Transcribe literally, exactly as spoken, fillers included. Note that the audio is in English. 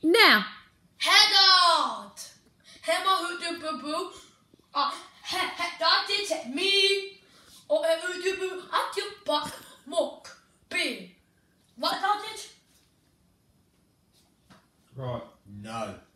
Now. Head Hemma hoot boo boo. Uh, he he that is me. Or a hoot boo at your back. Mock. B. What that it? Right. No.